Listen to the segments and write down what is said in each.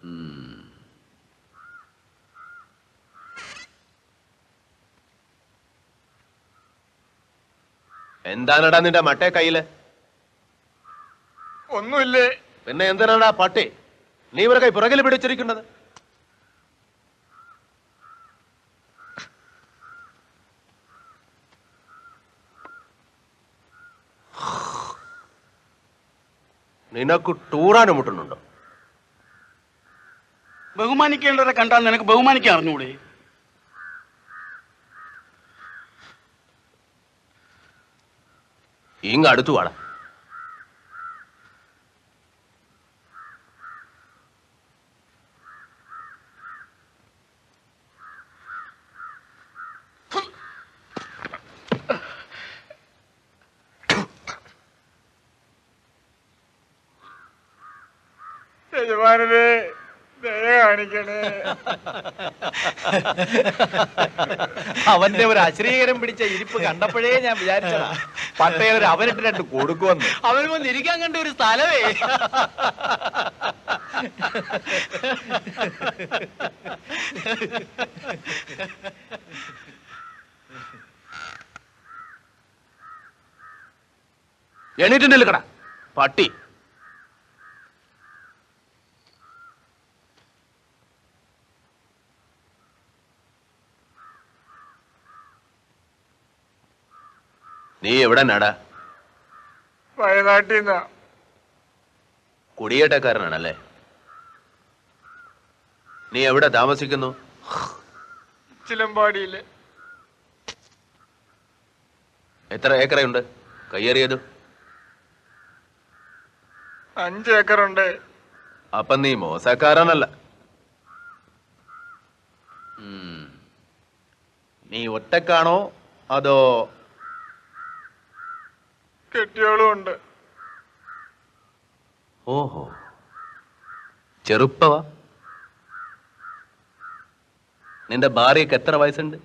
എന്താണടാ നിന്റെ മട്ടേ കയ്യില്? ഒന്നുമില്ലേ. പിന്നെ എന്തിനാടാ പട്ടി നീ ഇവരെ കൈ പുറകിൽ പിടിച്ചിരിക്കുന്നത്? നിനക്ക് ടൂറാനും മുട്ടുന്നുണ്ടോ? ബഹുമാനിക്കേണ്ടവരെ കണ്ടാൽ നിനക്ക് ബഹുമാനിക്കാൻ അറിഞ്ഞൂടെ? ഇങ്ങ് അടുത്തു വാടാ. യജമാനരെ ദയ കാണിക്കണേ. അവന്റെ ഒരു അശ്രീകരം പിടിച്ച ഇരിപ്പ് കണ്ടപ്പോഴേ ഞാൻ വിചാരിച്ചതാ പട്ടയൊരു അവനിട്ട് രണ്ട് കൊടുക്കുമെന്ന്. അവന് വന്ന് ഇരിക്കാൻ കണ്ട ഒരു സ്ഥലമേ. എണീറ്റ് നിൽക്കടാ പട്ടി. നീ എവിടെ നടാ? വയനാട്ടിൽ കുടിയേറ്റക്കാരനാണല്ലേ? നീ എവിടെ താമസിക്കുന്നു? ചിലമ്പാടിയില്. എത്ര ഏക്കറയുണ്ട് കയ്യേറിയത്? 5 ഏക്കറുണ്ട്. അപ്പൊ നീ മോശക്കാരനല്ല. നീ ഒറ്റക്കാണോ അതോ കെട്ടിയോളും ഉണ്ട്. ഓഹോ, ചെറുപ്പവാ? നിന്റെ ഭാര്യക്ക് എത്ര വയസ്സുണ്ട്?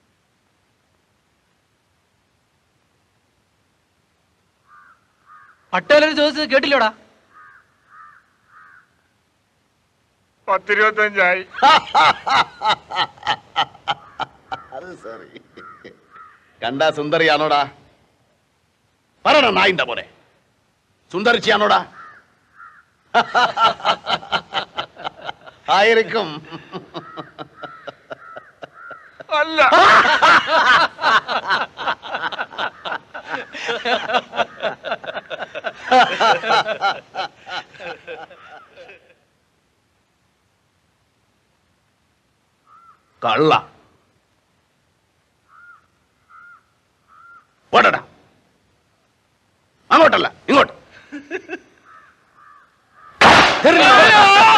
പട്ടേലൊരു ചോദിച്ചത് കേട്ടില്ലോടാ? 10-25 അത് സോറി. കണ്ടാ സുന്ദരിയാണോടാ? പറയണ നായിന്റെ പോലെ സുന്ദരിച്ചാണോടാ? ആയിരിക്കും. അല്ല. കള്ള. ഓടടാ. അങ്ങോട്ടല്ല ഇങ്ങോട്ട്.